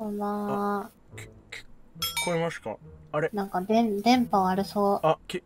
こんばんは。 聞こえますか？あれなんか電波悪そう。 あ、聞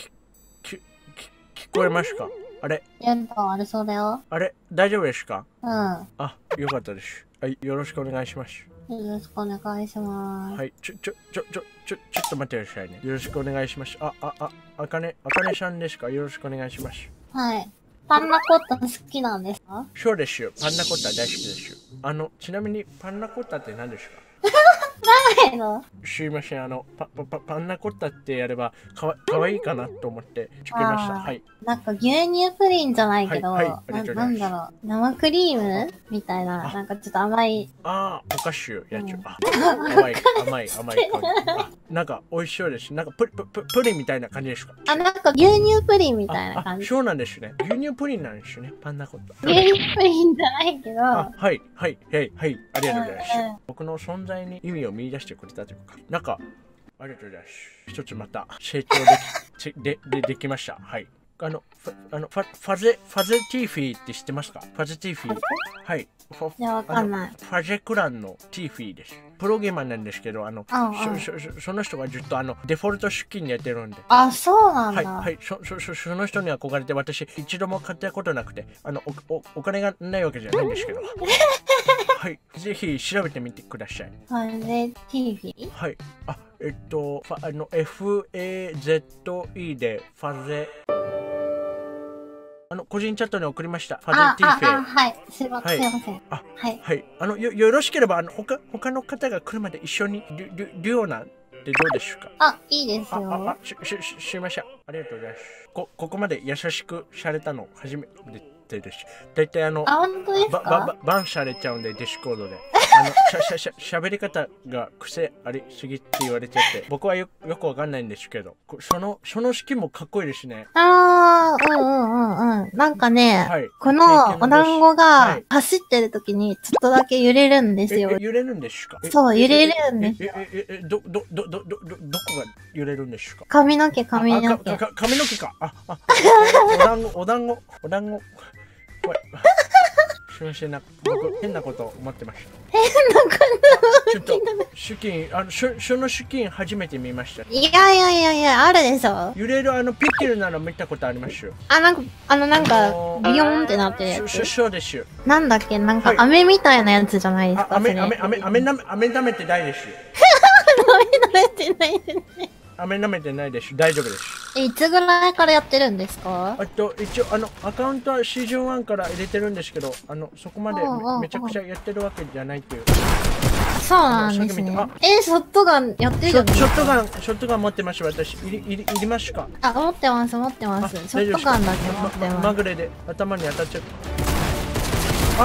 こえますか？あれ電波悪そうだよ。 あれ大丈夫ですか？ うん。よあ、よかったです。はい、よろしくお願いします。 ろしくお願いします。 はい、ちょっと待ってくださいね。よろしくお願いします。あかねさんですか？よろしくお願いします。 はい。パンナコッタ好きなんですか？ そうですよ。パンナコッタ大好きですよ。ちなみにパンナコッタって何ですか？ 誰の？ すいません、パンナコッタってやればかわいいかなと思って作りました。はい。 なんか牛乳プリンじゃないけど、なんだろう、生クリームみたいな、なんかちょっと甘い。 お菓子やつ。甘い香り。なんか美味しそうです。なんかプリンみたいな感じですか？ なんか牛乳プリンみたいな感じ。 そうなんですね。牛乳プリンなんですね。パンナコッタ。 牛乳プリンじゃないけど。 はい。ありがとうございます。僕の存在に意味を見出してくれたというか、なんか、ありがとうございます。一つまた成長できました。はい。ファゼティーフィーって知ってますか？ファゼティーフィー。はい。 いや、わかんない。 ファジェクランのティーフィーです。プロゲーマーなんですけど、その人がずっとデフォルト出勤やってるんで。 あ、そうなんだ。 はい、その人に憧れて、私、一度も買ったことなくて、お金がないわけじゃないんですけど。はい、ぜひ調べてみてください。 ファゼティーフィー？ はい。FAZE でファゼ。個人チャットに送りました。ファゼティーフェ。 はい。すいません。 はい。よろしければ、他の方が来るまで一緒にデュオなんてどうでしょうか？ いいですよ。 すいません。ありがとうございます。ここまで優しくされたの初めてです。大体本当ですか？ バンされちゃうんで、ディスコードで。喋り方が癖ありすぎって言われちゃって、僕はよくわかんないんですけど、そのスキンもかっこいいですね。 なんかね、このお団子が走ってる時にちょっとだけ揺れるんですよ。 揺れるんですか？そう、 揺れるんですよ。 どこが揺れるんですか？ 髪の毛。 髪の毛か。お団子。すみません、僕変なこと思ってました。 変なことちょっと主金その主金初めて見ました。 いや、あるでしょ。 揺れるピッケルなの見たことありますよ。 なんかビヨーンってなってるやつ。 そうですよ。 なんだっけ、なんか飴みたいなやつじゃないですか。 飴舐めてないですよ。 飴舐めてないですね。 飴舐めてないです。大丈夫です。 いつぐらいからやってるんですか？ 一応アカウントはシーズン1から入れてるんですけど、そこまでめちゃくちゃやってるわけじゃないっていう。 そうなんですね。ショットガンやってるじゃないですか。 ショットガン持ってます。私いりますか？ 持ってます。ショットガンだけ持ってます。 まぐれで頭に当たっちゃった。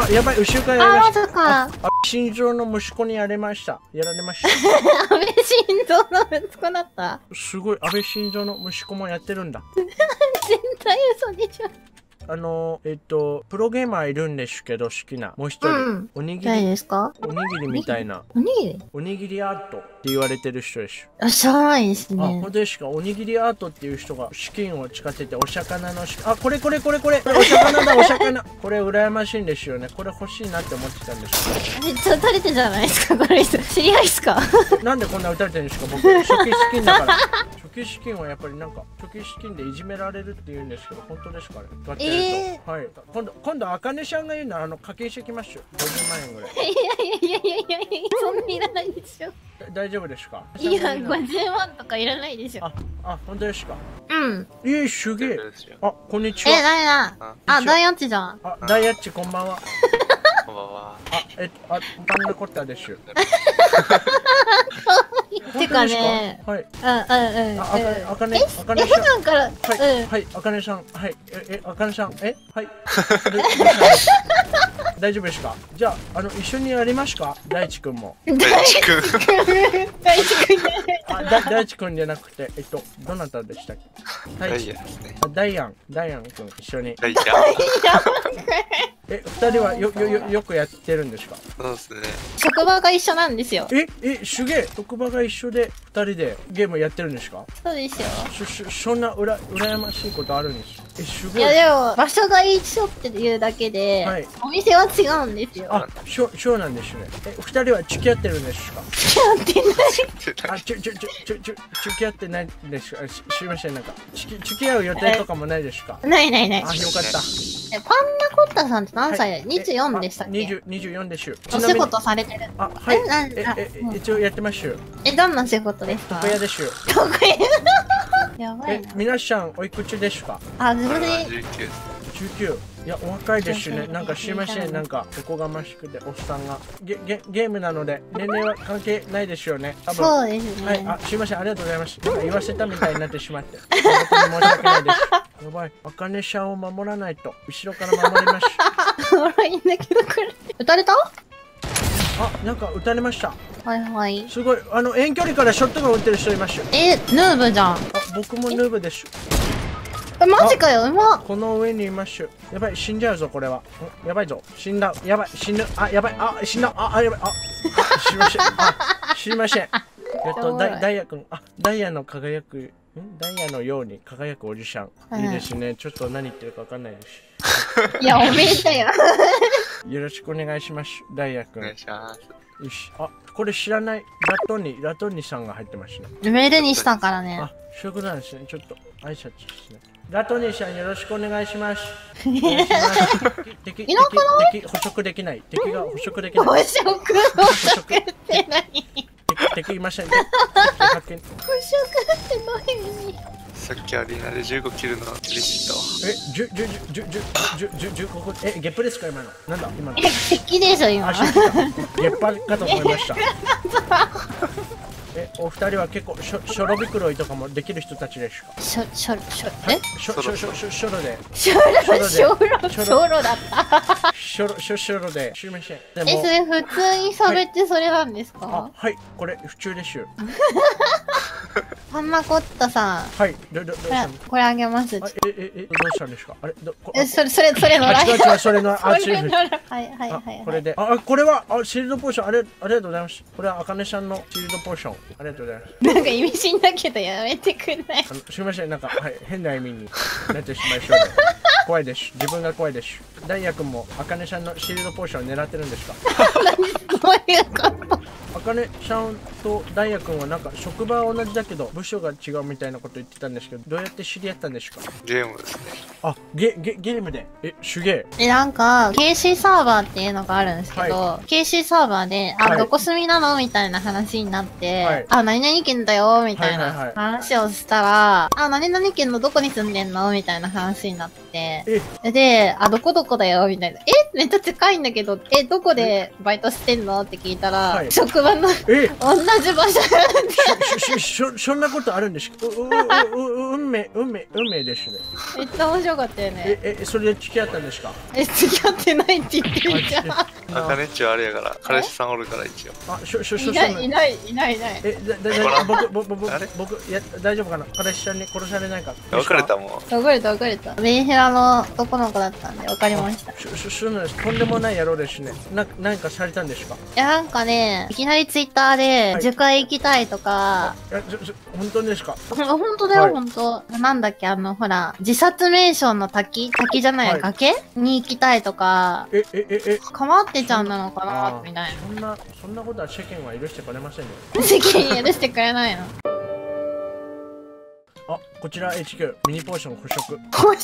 やばい、後ろからやられました。安倍晋三の息子にやられました。安倍晋三の息子だった？ すごい、安倍晋三の息子もやってるんだ。 絶対嘘でしょ。 プロゲーマーいるんですけど、好きな。もう一人。おにぎりですか？おにぎりみたいな。おにぎりアートって言われてる人です。 知らないですね。 本当ですか？おにぎりアートっていう人が資金を使ってて、お魚のこれ。お魚だ、お魚。これ羨ましいんですよね。これ欲しいなって思ってたんですめっちゃ撃たれてじゃないですか、これ人。知り合いっすか？ なんでこんな撃たれてるんですか？僕、初期資金だから。初期資金はやっぱりなんか、初期資金でいじめられるって言うんですけど、本当ですかね？はい。今度、あかねちゃんが言うなら、課金してきますよ。50万円ぐらい。 いや、そんないらないでしょ。 大丈夫ですか？ いや、50万とかいらないでしょ。 本当ですか？ うん。 すげえ。こんにちは。 誰だ？ダイアッチじゃん。 ダイアッチ、こんばんは。 こんばんは。 パンナコッタです。 てかね。 はい。 あかねさん。 普段から。 はい、あかねさん。はい。あかねさん。はい。大丈夫ですか？じゃあ、一緒にやりますか？大地くんも。 大地くん大地くんじゃなくて、どなたでしたっけ？ ダイヤですね。 ダイアンくん、一緒に。 ダイヤ。 二人はよくやってるんですか？ そうですね。 職場が一緒なんですよ。 手芸、職場が一緒で二人でゲームやってるんですか？ そうですよ。 そんな羨ましいことあるんです。すごい。 いやでも、場所が一緒っていうだけで、 はい、 お店は違うんですよ。 あ、そうなんですね。二人は付き合ってるんですか？ 付き合ってない。 あ、付き合ってないですか？すいません、なんか、付き合う予定とかもないですか？ ない。 あ、よかった。 パンナコッタさんって何歳で、24でしたっけ ？24でしゅ。 お仕事されてる。 あ、はい。一応やってます。 どんな仕事ですか？ 床屋でしゅ。 床屋やばいな。 皆さんおいくつですか？ あ、自分で。 19。いや、お若いですね。なんかすいません、なんか、おこがましくて、おっさんが。ゲームなので、年齢は関係ないですよね。多分。 そうですね。 はい、すいません、ありがとうございます。なんか言わせたみたいになってしまって。本当に申し訳ないです。やばい、あかねちゃんを守らないと、後ろから守ります。 おもろいんだけど、これ。撃たれた？ あ、なんか撃たれました。 はい。 すごい、遠距離からショットガン撃ってる人います。 ヌーブじゃん。あ、 僕もヌーブです。 マジかよ、うまっ。 この上にいます。やばい、死んじゃうぞ、これは。やばいぞ、死んだ。やばい、死ぬ。あ、やばい、死んだ。やばい、すいません。すいません。ダイヤ君、ダイヤの輝く、ダイヤのように輝くおじさん。いいですね。ちょっと何言ってるかわかんないです。 いや、おめえだよ。 よろしくお願いします、ダイヤ君。 お願いします。 よし。これ知らないラトニさんが入ってますね。 メールにしたからね。 そういうことなんですね。ちょっと挨拶ですね。ラトニーさんよろしくお願いします。お願いします。敵捕食できない。敵が捕食できない。 捕食って何？ 敵いません。発見。 捕食って何？ さっきアリーナで15キルの嬉しいと。 ここゲップですか今の？なんだ今の？ 敵でしょ今。 ゲッパかと思いました。お二人は結構ショロビクロイとかもできる人たちですか？ ショロで。ショロだった。 ショロで。すみません。 それ普通に喋ってそれなんですか？ はい、これ普通です。 パンナコッタさん。 はい、 これあげます。 どうしたんですか？あれ、 それのライン。それのはい。 これで、これはシールドポーション、ありがとうございます。これはあかねさんのシールドポーション、ありがとうございます。 なんか意味深だけどやめてくんない？ すみません、なんか変な意味になってしまいそうで怖いです。自分が怖いです。ダイヤ君もあかねさんのシールドポーションを狙ってるんですか？ どういうこと？ あかねさんとダイヤ君はなんか職場は同じだけど部署が違うみたいなこと言ってたんですけど、どうやって知り合ったんですか？ ゲームですね。 ゲームで。手芸。 なんか KC サーバーっていうのがあるんですけど、KC サーバーでどこ住みなのみたいな話になって、何々県だよみたいな話をしたら、何々県のどこに住んでんのみたいな話になって、で、どこどこだよみたいな。めっちゃ近いんだけど、どこでバイトしてんのって聞いたら、職場の同じ場所なんで。 そんなことあるんですか？運命ですね。 めっちゃ面白かったよね。 それで付き合ったんですか？ 付き合ってないって言ってるじゃん。 あかねっちはあれやから、彼氏さんおるから一応。 いない。 僕、大丈夫かな？彼氏さんに殺されないか？ 別れたもん。 別れた。メンヘラの男の子だったんで分かりました。 そうなんです。とんでもない野郎ですね。何かされたんですか？ いや、なんかね、いきなりツイッターで、樹海行きたいとか。 本当ですか？ 本当だよ、本当。なんだっけ、ほら、自殺メンションの滝じゃない、崖に行きたいとか。かまってちゃんなのかなみたいな。そんなことは世間は許してくれませんね。 世間許してくれないの。 こちら HQ ミニポーション捕食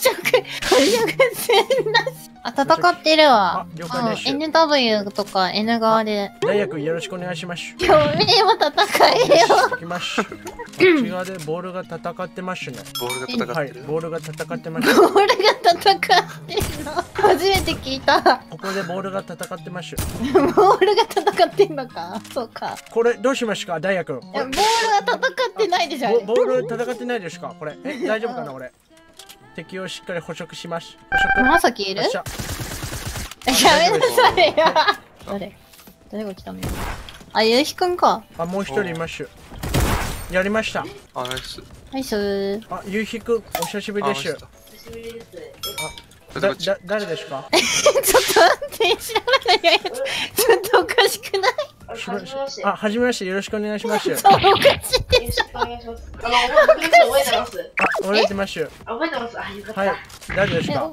戦なし。戦ってるわ。 了解です。 NW とか N 側で。 ダイヤ君よろしくお願いします。 おめえも戦えよ。 行きます。こっち側でボールが戦ってますね。 ボールが戦ってる。 ボールが戦ってます。 ボールが戦ってんの初めて聞いた。 ここでボールが戦ってます。 ボールが戦ってんのか。そうか。 これどうしましたか、ダイヤ君？ ボールが戦ってないでしょ。 ボール戦ってないですか？これ大丈夫かな？俺敵をしっかり捕食します。 紫いる？やめなさいよ。誰が来たのよ。ゆうひくんか。 もう一人います。やりました。 ナイス。 ナイス。 ゆうひくんお久しぶりです。 誰ですか？ ちょっと待って、知らないやつ。ちょっとおかしくない？ あ、はじめまして、よろしくお願いします。 そう、おかしいでしょ。 お願いします。僕覚えてます。 あ、覚えてます。 覚えてます。あ、よかった。 はい、誰ですか？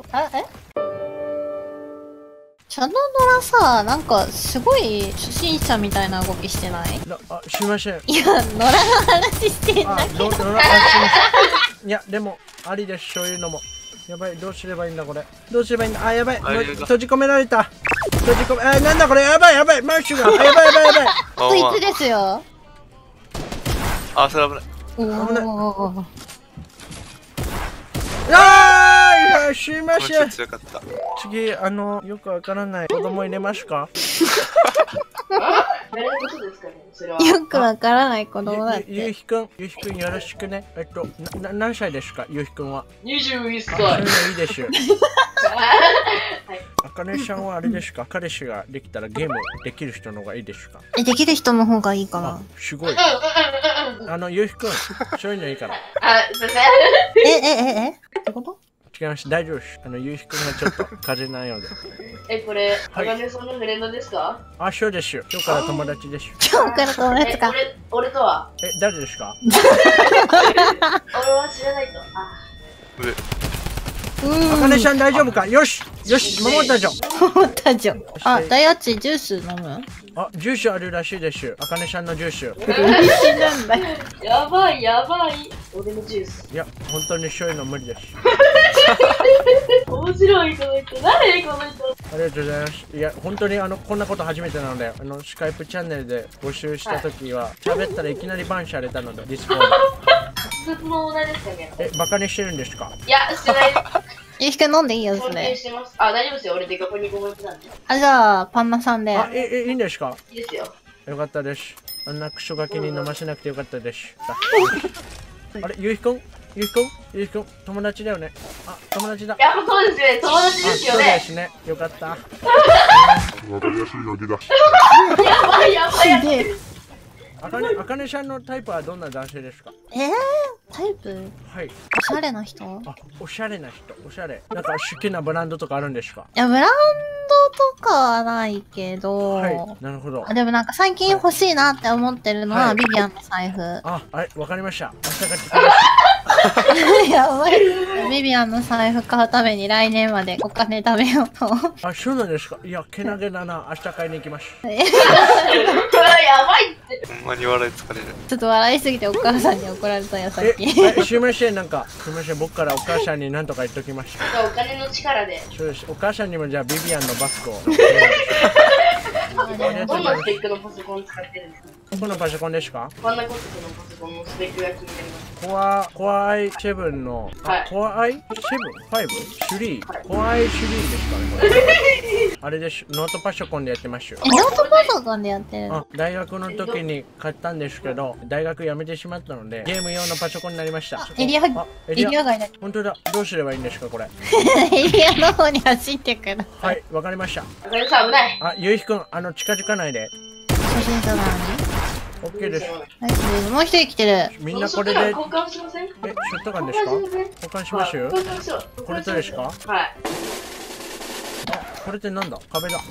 チャドドラさ、なんかすごい初心者みたいな動きしてない？ あ、すいません。 いや、野良の話してんだけど。 いや、でも、ありです、そういうのも。やばい、どうすればいいんだ、これ。どうすればいいんだ、あ、やばい、閉じ込められた。閉じ込め、なんだこれ、やばい、やばい、マッシュが、やばい、やばい、やばい。 こいつですよ。 あ、それ危ない。 危ない。 すいません。次、よくわからない子供入れますか？ 誰のことですかね、それは。 よくわからない子供だって。 ゆうひくんよろしくね。何歳ですか、ゆうひくんは ？21歳。 そういうのいいです。あかねさんはあれですか、彼氏ができたらゲームできる人の方がいいですか？ できる人の方がいいかな。 すごい。ゆうひくん、そういうのいいから。 あ、すいません。 ってこと？ 違います、大丈夫です。ゆうひくんがちょっと風邪なようで。 これ、あかねさんのフレンドですか？ あ、そうですよ。今日から友達です。 今日から友達か。 俺とは？ 誰ですか？ 俺は知らないと。 あかねさん大丈夫か？よし、よし、守ったじゃん。 守ったじゃん。あ、ダイアッチジュース飲む？ あ、ジュースあるらしいです。あかねさんのジュース。 なんだ。 やばい、やばい。俺のジュース。 いや、本当にそういうの無理です。 面白い、この人。誰この人。 ありがとうございます。いや、本当にこんなこと初めてなので、スカイプチャンネルで募集した時は、喋ったらいきなりバンされたので、ディスコード。 普通のオーナーですかね。 バカにしてるんですか？ いや、してない。 ゆうひくん飲んでいいよ、そ尊敬れ。 してます。あ、大丈夫ですよ。俺デカポニコ持ちなんで。 あ、じゃあ、パンナさんで。 あ、いいんですか？ いいですよ。 よかったです。あんなクソガキに飲ませなくてよかったです。あれ、ゆうひくん友達だよね。あ、友達だ。 いや、そうですね。友達ですよね。 そうですね。よかった。 わかりやすいだけだ。 やばい、やばい、やばい。 あかねさんのタイプはどんな男性ですか？ タイプ？ はい。 おしゃれな人？ あ、おしゃれな人。おしゃれ。なんか好きなブランドとかあるんですか？ いや、ブランドとかはないけど。 はい。なるほど。 でもなんか最近欲しいなって思ってるのは、ビビアンの財布。 あ、わかりました。明日買ってきます。 やばい。ビビアンの財布買うために来年までお金貯めようと。 あ、そうなんですか。いや、けなげだな。明日買いに行きます。 やばいって。 ほんまに笑い疲れる。 ちょっと笑いすぎてお母さんに怒られたよ、さっき。 すいません、すいません。僕からお母さんに何とか言っときました。 お金の力で。 そうです。お母さんにもじゃあビビアンのバッグを。 どんなスペックのパソコン使ってるんですか？ このパソコンですか？ こんなコストのパソコンのスペックが気になります。 コア i7 の、コア i7？5？3？コア i3 ですかね、これ。あれです。ノートパソコンでやってます。 ノートパソコンでやってる？ 大学の時に買ったんですけど、大学辞めてしまったので、ゲーム用のパソコンになりました。 エリア外だ。 本当だ。どうすればいいんですか、これ。 エリアの方に走ってくる。 はい、わかりました。 お金さん危ない。 あ、ゆうひくん、近づかないで。 初心者なのに。 オッケーです。 はい、もう一人来てる。 みんなこれで。 交換しません？ ショットガンですか？交換しますよ。これとですか？ はい。 あ、これってなんだ？壁だ。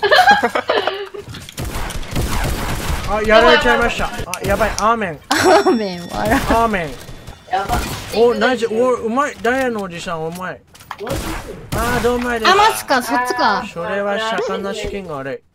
あ、やられちゃいました。あ、やばい。アーメン。 アーメン、笑う。 アーメン。 やば。 お、ナイス。お、うまい。ダイヤのおじさん、うまい。あー、どうまいです。 あ、マジか、そっちか。 それは魚資金が悪い。